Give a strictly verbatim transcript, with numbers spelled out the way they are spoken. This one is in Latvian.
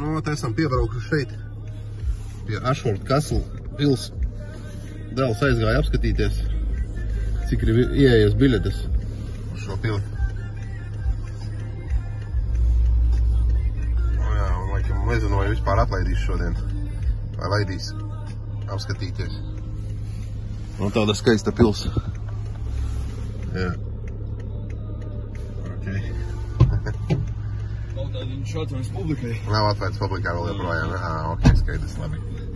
Nu, te esam piebraukuši šeit pie Ashford Castle pils. Dēls aizgāja apskatīties, cik ir ieejas biļetes uz šo pili. Nu jā, un laikam nezinu, vai vispār atlaidīs šodien. Vai laidīs apskatīties. Nu, tāda skaista pils. Jā. Okay. Kaut tāda viņš atvērts publikai. Nav atvērts publikai vēl joprojām. Ā, ok, skaidrs, labi.